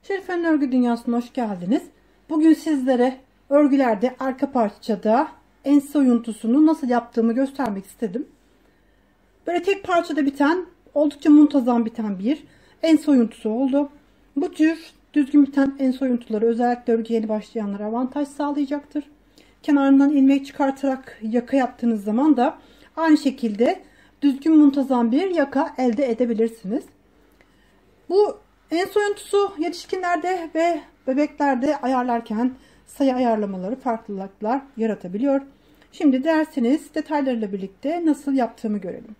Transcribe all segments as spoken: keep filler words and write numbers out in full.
Şerife'nin örgü dünyasına hoş geldiniz. Bugün sizlere örgülerde arka parçada ense oyuntusunu nasıl yaptığımı göstermek istedim. Böyle tek parçada biten, oldukça muntazam biten bir ense oyuntusu oldu. Bu tür düzgün biten ense oyuntuları özellikle örgü yeni başlayanlara avantaj sağlayacaktır. Kenarından ilmek çıkartarak yaka yaptığınız zaman da aynı şekilde düzgün muntazam bir yaka elde edebilirsiniz. Bu ense oyuntusu yetişkinlerde ve bebeklerde ayarlarken sayı ayarlamaları farklılıklar yaratabiliyor. Şimdi derseniz detaylarıyla birlikte nasıl yaptığımı görelim.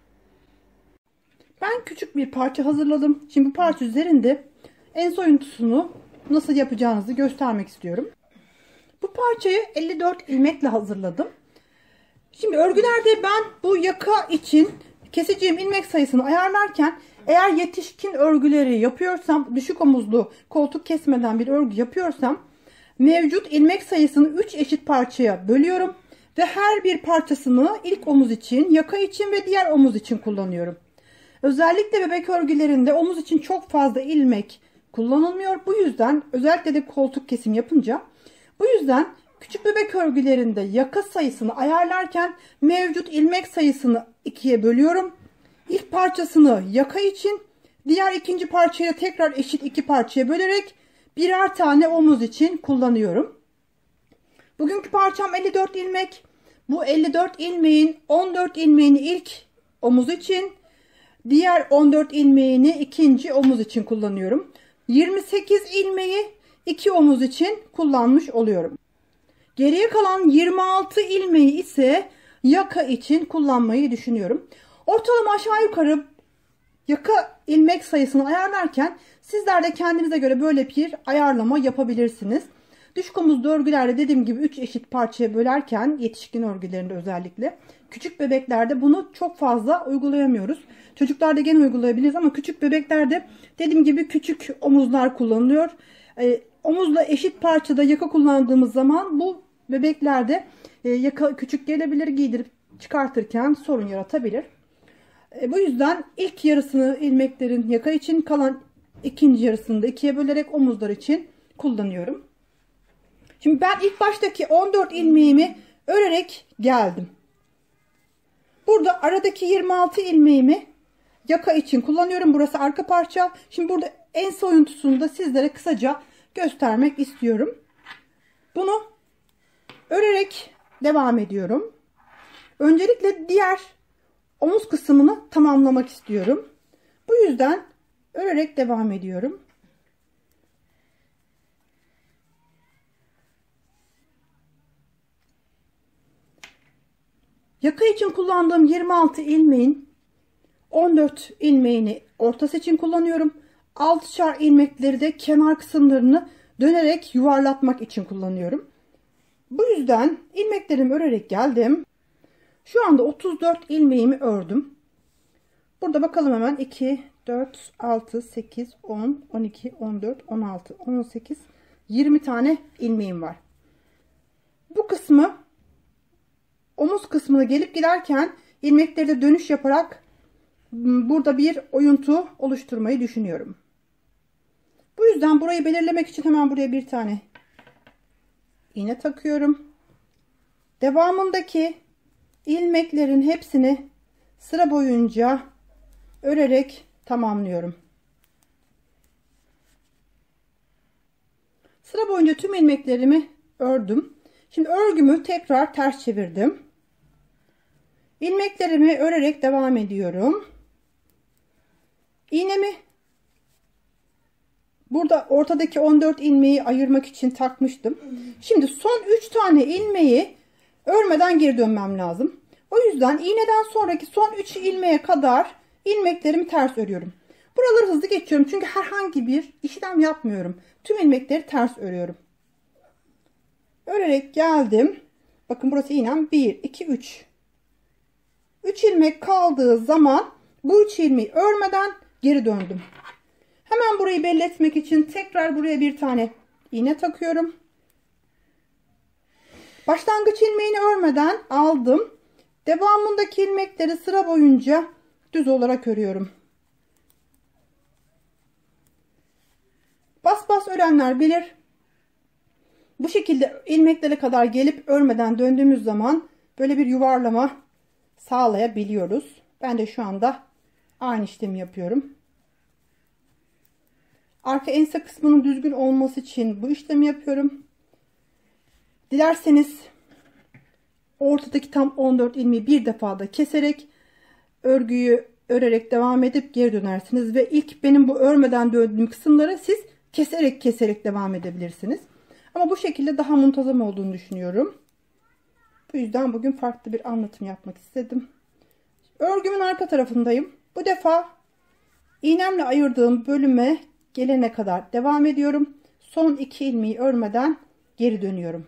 Ben küçük bir parça hazırladım. Şimdi bu parça üzerinde ense oyuntusunu nasıl yapacağınızı göstermek istiyorum. Bu parçayı elli dört ilmekle hazırladım. Şimdi örgülerde ben bu yaka için keseceğim ilmek sayısını ayarlarken eğer yetişkin örgüleri yapıyorsam, düşük omuzlu koltuk kesmeden bir örgü yapıyorsam mevcut ilmek sayısını üç eşit parçaya bölüyorum ve her bir parçasını ilk omuz için, yaka için ve diğer omuz için kullanıyorum. Özellikle bebek örgülerinde omuz için çok fazla ilmek kullanılmıyor. Bu yüzden özellikle de koltuk kesim yapınca bu yüzden küçük bebek örgülerinde yaka sayısını ayarlarken mevcut ilmek sayısını ikiye bölüyorum. İlk parçasını yaka için, diğer ikinci parçayı tekrar eşit iki parçaya bölerek birer tane omuz için kullanıyorum. Bugünkü parçam elli dört ilmek. Bu elli dört ilmeğin on dört ilmeğini ilk omuz için, diğer on dört ilmeğini ikinci omuz için kullanıyorum. yirmi sekiz ilmeği iki omuz için kullanmış oluyorum. Geriye kalan yirmi altı ilmeği ise yaka için kullanmayı düşünüyorum. Ortalama aşağı yukarı yaka ilmek sayısını ayarlarken sizler de kendinize göre böyle bir ayarlama yapabilirsiniz. Düşük omuzlu örgülerde dediğim gibi üç eşit parçaya bölerken yetişkin örgülerinde özellikle küçük bebeklerde bunu çok fazla uygulayamıyoruz. Çocuklarda gene uygulayabiliriz ama küçük bebeklerde dediğim gibi küçük omuzlar kullanılıyor. Ee, omuzla eşit parçada yaka kullandığımız zaman bu bebeklerde e, yaka küçük gelebilir, giydirip çıkartırken sorun yaratabilir. E, bu yüzden ilk yarısını ilmeklerin yaka için, kalan ikinci yarısını da ikiye bölerek omuzlar için kullanıyorum. Şimdi ben ilk baştaki on dört ilmeğimi örerek geldim. Burada aradaki yirmi altı ilmeğimi yaka için kullanıyorum. Burası arka parça. Şimdi burada ense oyuntusunu da sizlere kısaca göstermek istiyorum. Bunu örerek devam ediyorum. Öncelikle diğer omuz kısmını tamamlamak istiyorum. Bu yüzden örerek devam ediyorum. Yaka için kullandığım yirmi altı ilmeğin on dört ilmeğini ortası için kullanıyorum. altışar ilmekleri de kenar kısımlarını dönerek yuvarlatmak için kullanıyorum. Bu yüzden ilmeklerimi örerek geldim. Şu anda otuz dört ilmeğimi ördüm. Burada bakalım hemen iki, dört, altı, sekiz, on, on iki, on dört, on altı, on sekiz, yirmi tane ilmeğim var. Bu kısmı omuz kısmına gelip giderken ilmekleri de dönüş yaparak burada bir oyuntu oluşturmayı düşünüyorum. Bu yüzden burayı belirlemek için hemen buraya bir tane iğne takıyorum. Devamındaki ilmeklerin hepsini sıra boyunca örerek tamamlıyorum. Sıra boyunca tüm ilmeklerimi ördüm. Şimdi örgümü tekrar ters çevirdim. İlmeklerimi örerek devam ediyorum. İğnemi burada ortadaki on dört ilmeği ayırmak için takmıştım. Şimdi son üç tane ilmeği örmeden geri dönmem lazım. O yüzden iğneden sonraki son üç ilmeğe kadar ilmeklerimi ters örüyorum. Buraları hızlı geçiyorum çünkü herhangi bir işlem yapmıyorum. Tüm ilmekleri ters örüyorum. Örerek geldim. Bakın burası iğnem bir, iki, üç. üç ilmek kaldığı zaman bu üç ilmeği örmeden geri döndüm. Hemen burayı belli etmek için tekrar buraya bir tane iğne takıyorum. Başlangıç ilmeğini örmeden aldım. Devamındaki ilmekleri sıra boyunca düz olarak örüyorum. Bas bas örenler bilir. Bu şekilde ilmeklere kadar gelip örmeden döndüğümüz zaman böyle bir yuvarlama sağlayabiliyoruz. Ben de şu anda aynı işlemi yapıyorum. Arka ense kısmının düzgün olması için bu işlemi yapıyorum. Dilerseniz ortadaki tam on dört ilmeği bir defada keserek örgüyü örerek devam edip geri dönersiniz ve ilk benim bu örmeden döndüğüm kısımları siz keserek keserek devam edebilirsiniz. Ama bu şekilde daha muntazam olduğunu düşünüyorum. Bu yüzden bugün farklı bir anlatım yapmak istedim. Örgümün arka tarafındayım. Bu defa iğnemle ayırdığım bölüme gelene kadar devam ediyorum. Son iki ilmeği örmeden geri dönüyorum.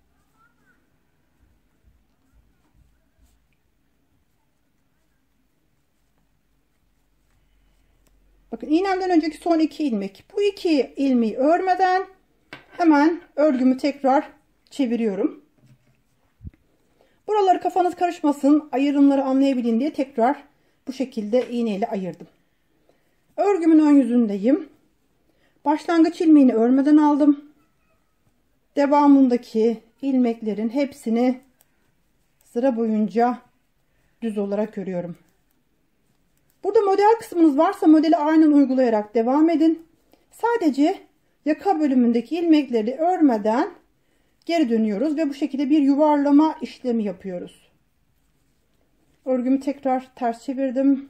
Bakın iğnemden önceki son iki ilmek. Bu iki ilmeği örmeden hemen örgümü tekrar çeviriyorum. Buraları kafanız karışmasın, ayrımları anlayabilin diye tekrar bu şekilde iğneyle ayırdım. Örgümün ön yüzündeyim. Başlangıç ilmeğini örmeden aldım. Devamındaki ilmeklerin hepsini sıra boyunca düz olarak örüyorum. Burada model kısmınız varsa modeli aynen uygulayarak devam edin. Sadece yaka bölümündeki ilmekleri örmeden geri dönüyoruz ve bu şekilde bir yuvarlama işlemi yapıyoruz. Örgümü tekrar ters çevirdim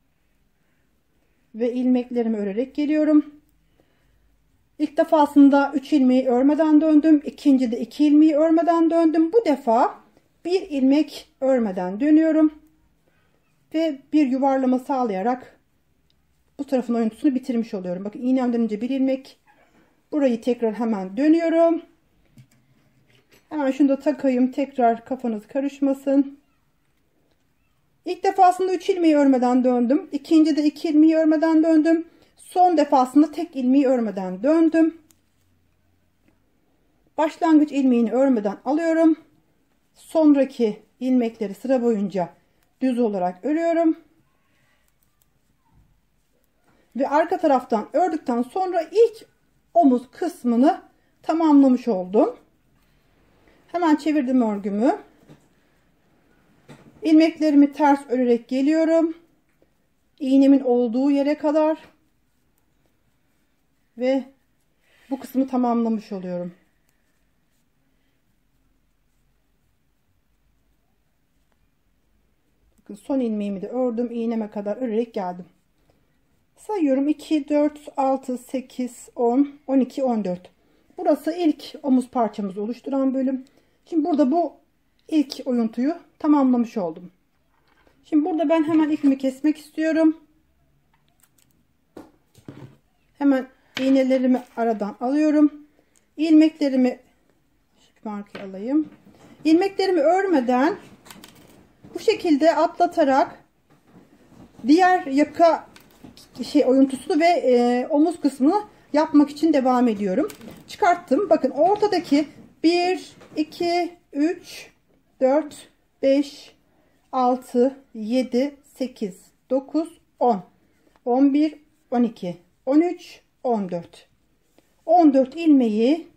ve ilmeklerimi örerek geliyorum. İlk defasında üç ilmeği örmeden döndüm. İkincide iki ilmeği örmeden döndüm. Bu defa bir ilmek örmeden dönüyorum ve bir yuvarlama sağlayarak bu tarafın oyuntusunu bitirmiş oluyorum. Bakın iğnemden önce bir ilmek, burayı tekrar hemen dönüyorum. Hemen şunu da takayım, tekrar kafanız karışmasın. İlk defasında üç ilmeği örmeden döndüm. İkincide iki ilmeği örmeden döndüm. Son defasında tek ilmeği örmeden döndüm. Başlangıç ilmeğini örmeden alıyorum. Sonraki ilmekleri sıra boyunca düz olarak örüyorum. Ve arka taraftan ördükten sonra ilk omuz kısmını tamamlamış oldum. Hemen çevirdim örgümü. İlmeklerimi ters örerek geliyorum. İğnemin olduğu yere kadar. Ve bu kısmı tamamlamış oluyorum. Bakın son ilmeğimi de ördüm. İğneme kadar örerek geldim. Sayıyorum. iki, dört, altı, sekiz, on, on iki, on dört. Burası ilk omuz parçamızı oluşturan bölüm. Şimdi burada bu ilk oyuntuyu tamamlamış oldum. Şimdi burada ben hemen ipimi kesmek istiyorum. Hemen iğnelerimi aradan alıyorum. İlmeklerimi şu markayı alayım. İlmeklerimi örmeden bu şekilde atlatarak diğer yaka şey oyuntusunu ve e, omuz kısmını yapmak için devam ediyorum. Çıkarttım. Bakın ortadaki bir, iki, üç, dört, beş, altı, yedi, sekiz, dokuz, on, on bir, on iki, on üç, on dört. on dört ilmeği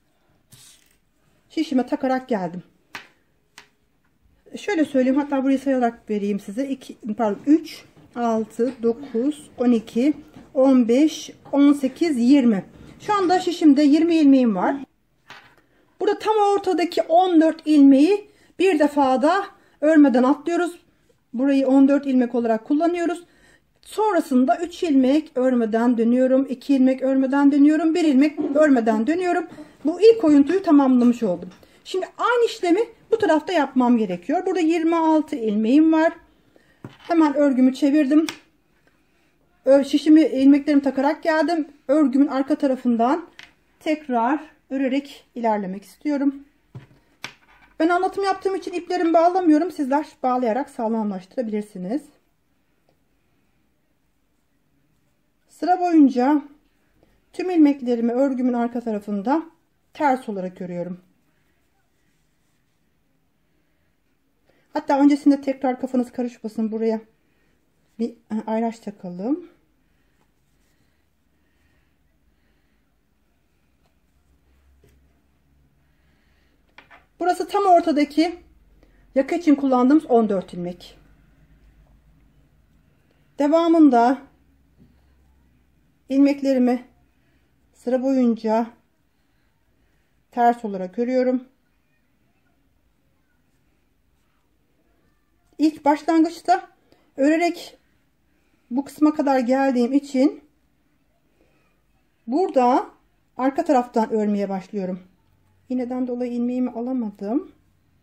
şişime takarak geldim. Şöyle söyleyeyim, hatta burayı sayarak vereyim size. iki, pardon, üç, altı, dokuz, on iki, on beş, on sekiz, yirmi. Şu anda şişimde yirmi ilmeğim var. Burada tam ortadaki on dört ilmeği bir defada örmeden atlıyoruz. Burayı on dört ilmek olarak kullanıyoruz. Sonrasında üç ilmek örmeden dönüyorum. iki ilmek örmeden dönüyorum. bir ilmek örmeden dönüyorum. Bu ilk oyuntuyu tamamlamış oldum. Şimdi aynı işlemi bu tarafta yapmam gerekiyor. Burada yirmi altı ilmeğim var. Hemen örgümü çevirdim. Şişimi, ilmeklerimi takarak geldim. Örgümün arka tarafından tekrar örerek ilerlemek istiyorum. Ben anlatım yaptığım için iplerimi bağlamıyorum. Sizler bağlayarak sağlamlaştırabilirsiniz. Sıra boyunca tüm ilmeklerimi örgümün arka tarafında ters olarak örüyorum. Hatta öncesinde tekrar kafanız karışmasın, buraya bir ayraç takalım. Burası tam ortadaki yaka için kullandığımız on dört ilmek. Devamında ilmeklerimi sıra boyunca ters olarak örüyorum. İlk başlangıçta örerek bu kısma kadar geldiğim için burada arka taraftan örmeye başlıyorum. İğneden dolayı ilmeğimi alamadım.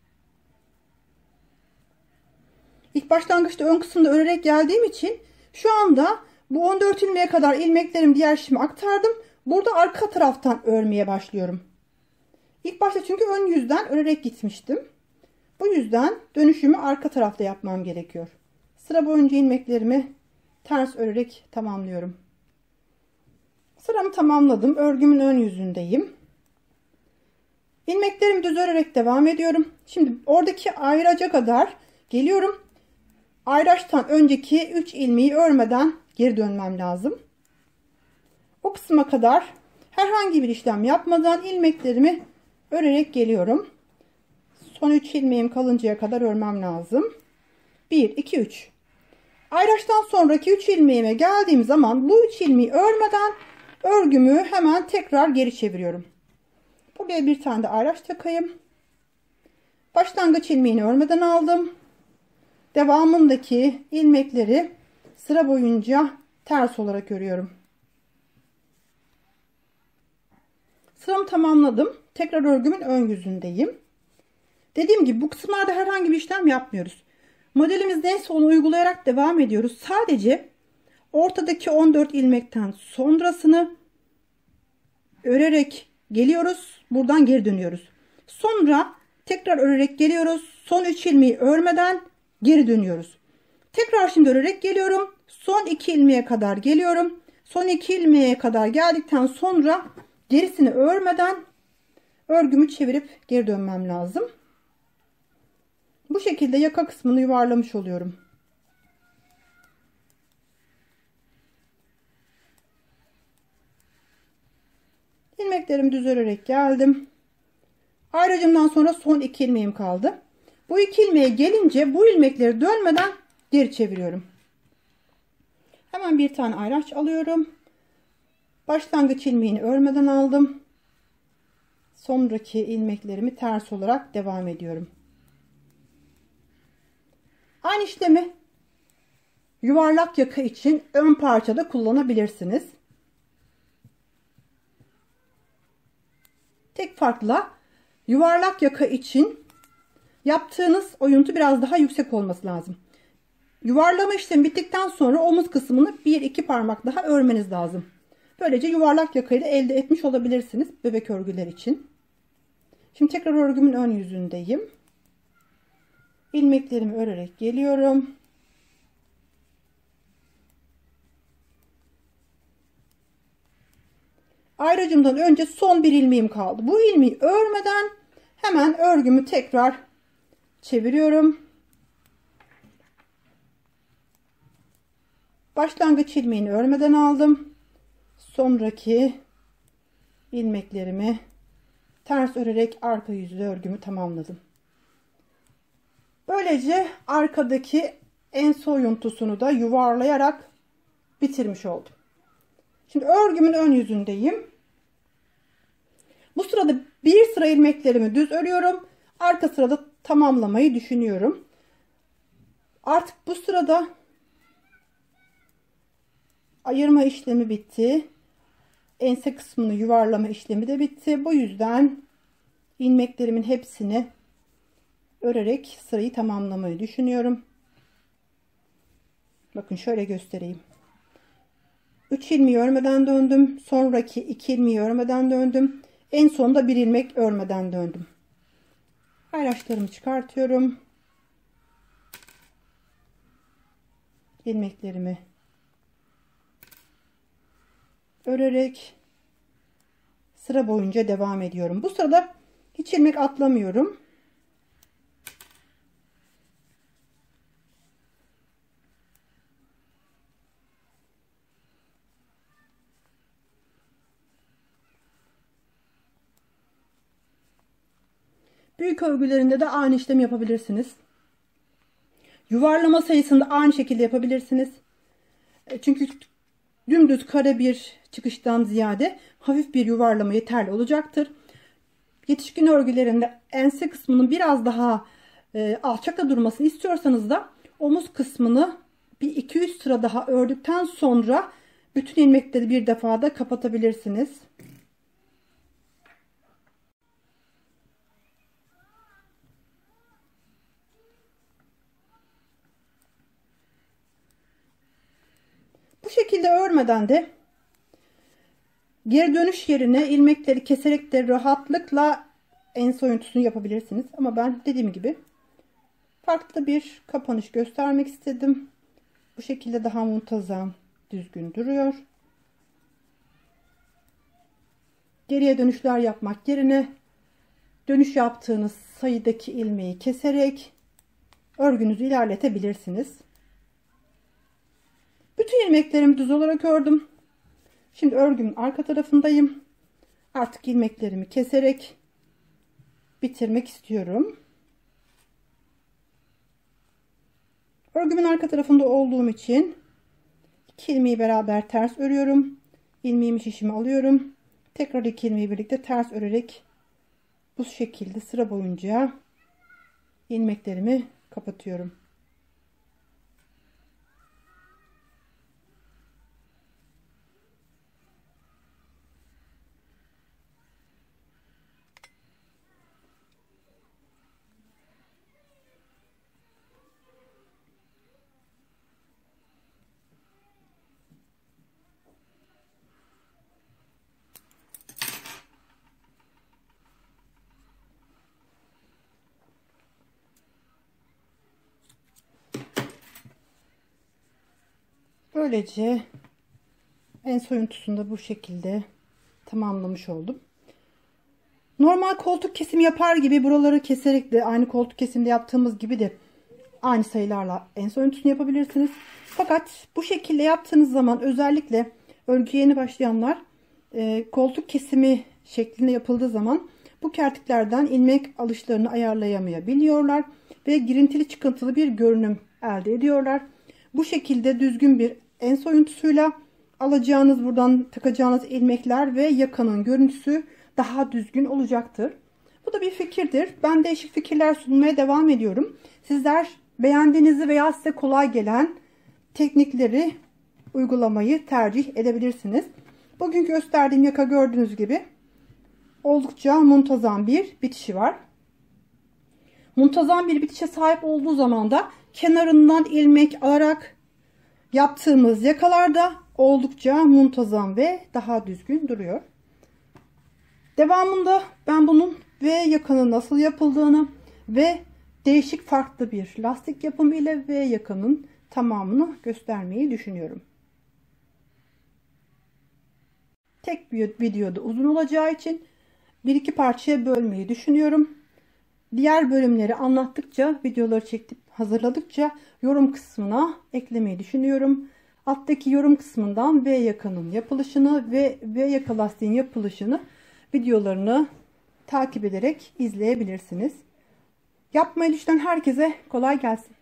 İlk başlangıçta ön kısımda örerek geldiğim için şu anda bu on dört ilmeğe kadar ilmeklerimi diğer şişime aktardım. Burada arka taraftan örmeye başlıyorum. İlk başta çünkü ön yüzden örerek gitmiştim. Bu yüzden dönüşümü arka tarafta yapmam gerekiyor. Sıra boyunca ilmeklerimi ters örerek tamamlıyorum. Sıramı tamamladım. Örgümün ön yüzündeyim. İlmeklerimi düz örerek devam ediyorum. Şimdi oradaki ayraca kadar geliyorum. Ayraçtan önceki üç ilmeği örmeden geri dönmem lazım. O kısma kadar herhangi bir işlem yapmadan ilmeklerimi örerek geliyorum. Son üç ilmeğim kalıncaya kadar örmem lazım. bir iki üç. Ayraçtan sonraki üç ilmeğime geldiğim zaman bu üç ilmeği örmeden örgümü hemen tekrar geri çeviriyorum. Buraya bir tane de ayraç takayım. Başlangıç ilmeğini örmeden aldım. Devamındaki ilmekleri sıra boyunca ters olarak örüyorum. Sıramı tamamladım. Tekrar örgümün ön yüzündeyim. Dediğim gibi bu kısımlarda herhangi bir işlem yapmıyoruz. Modelimiz neyse onu uygulayarak devam ediyoruz. Sadece ortadaki on dört ilmekten sonrasını örerek geliyoruz. Buradan geri dönüyoruz. Sonra tekrar örerek geliyoruz. Son üç ilmeği örmeden geri dönüyoruz. Tekrar şimdi örerek geliyorum. Son iki ilmeğe kadar geliyorum. Son iki ilmeğe kadar geldikten sonra gerisini örmeden örgümü çevirip geri dönmem lazım. Bu şekilde yaka kısmını yuvarlamış oluyorum. İlmeklerimi düz örerek geldim. Ayracımdan sonra son iki ilmeğim kaldı. Bu iki ilmeğe gelince bu ilmekleri dönmeden geri çeviriyorum. Hemen bir tane ayraç alıyorum. Başlangıç ilmeğini örmeden aldım. Sonraki ilmeklerimi ters olarak devam ediyorum. Aynı işlemi yuvarlak yaka için ön parçada kullanabilirsiniz. Tek farkla yuvarlak yaka için yaptığınız oyuntu biraz daha yüksek olması lazım. Yuvarlama işlemi bittikten sonra omuz kısmını bir iki parmak daha örmeniz lazım. Böylece yuvarlak yakayı da elde etmiş olabilirsiniz bebek örgüler için. Şimdi tekrar örgümün ön yüzündeyim. İlmeklerimi örerek geliyorum. Ayracımdan önce son bir ilmeğim kaldı. Bu ilmeği örmeden hemen örgümü tekrar çeviriyorum. Başlangıç ilmeğini örmeden aldım. Sonraki ilmeklerimi ters örerek arka yüzlü örgümü tamamladım. Böylece arkadaki ense oyuntusunu da yuvarlayarak bitirmiş oldum. Şimdi örgümün ön yüzündeyim. Bu sırada bir sıra ilmeklerimi düz örüyorum. Arka sırada tamamlamayı düşünüyorum. Artık bu sırada ayırma işlemi bitti. Ense kısmını yuvarlama işlemi de bitti. Bu yüzden ilmeklerimin hepsini örerek sırayı tamamlamayı düşünüyorum. Bakın şöyle göstereyim. üç ilmeği örmeden döndüm. Sonraki iki ilmeği örmeden döndüm. En sonunda bir ilmek örmeden döndüm. Ayraçlarımı çıkartıyorum. İlmeklerimi örerek sıra boyunca devam ediyorum. Bu sırada hiç ilmek atlamıyorum. Büyük örgülerinde de aynı işlemi yapabilirsiniz. Yuvarlama sayısını da aynı şekilde yapabilirsiniz. Çünkü dümdüz kare bir çıkıştan ziyade hafif bir yuvarlama yeterli olacaktır. Yetişkin örgülerinde ense kısmının biraz daha e, alçakta durmasını istiyorsanız da omuz kısmını bir iki üç sıra daha ördükten sonra bütün ilmekleri bir defada kapatabilirsiniz. Bu şekilde örmeden de geri dönüş yerine ilmekleri keserek de rahatlıkla ense oyuntusunu yapabilirsiniz. Ama ben dediğim gibi farklı bir kapanış göstermek istedim. Bu şekilde daha muntazam, düzgün duruyor. Geriye dönüşler yapmak yerine dönüş yaptığınız sayıdaki ilmeği keserek örgünüzü ilerletebilirsiniz. Bütün ilmeklerimi düz olarak ördüm. Şimdi örgümün arka tarafındayım. Artık ilmeklerimi keserek bitirmek istiyorum. Örgümün arka tarafında olduğum için iki ilmeği beraber ters örüyorum. İlmeğimi şişime alıyorum. Tekrar iki ilmeği birlikte ters örerek bu şekilde sıra boyunca ilmeklerimi kapatıyorum. Böylece ense oyuntusunu da bu şekilde tamamlamış oldum. Normal koltuk kesimi yapar gibi buraları keserek de aynı koltuk kesimde yaptığımız gibi de aynı sayılarla ense oyuntusunu yapabilirsiniz. Fakat bu şekilde yaptığınız zaman özellikle örgüye yeni başlayanlar e, koltuk kesimi şeklinde yapıldığı zaman bu kertiklerden ilmek alışlarını ayarlayamayabiliyorlar ve girintili çıkıntılı bir görünüm elde ediyorlar. Bu şekilde düzgün bir ense oyuntusuyla alacağınız, buradan takacağınız ilmekler ve yakanın görüntüsü daha düzgün olacaktır. Bu da bir fikirdir. Ben değişik fikirler sunmaya devam ediyorum. Sizler beğendiğinizi veya size kolay gelen teknikleri uygulamayı tercih edebilirsiniz. Bugün gösterdiğim yaka gördüğünüz gibi oldukça muntazam bir bitişi var. Muntazam bir bitişe sahip olduğu zaman da kenarından ilmek alarak yaptığımız yakalarda oldukça muntazam ve daha düzgün duruyor. Devamında ben bunun V yakanın nasıl yapıldığını ve değişik farklı bir lastik yapımı ile V yakanın tamamını göstermeyi düşünüyorum. Tek bir videoda uzun olacağı için bir iki parçaya bölmeyi düşünüyorum. Diğer bölümleri anlattıkça, videoları çekip hazırladıkça yorum kısmına eklemeyi düşünüyorum. Alttaki yorum kısmından V yakanın yapılışını ve V yaka lastiğin yapılışını videolarını takip ederek izleyebilirsiniz. Yapmayı düşünen herkese kolay gelsin.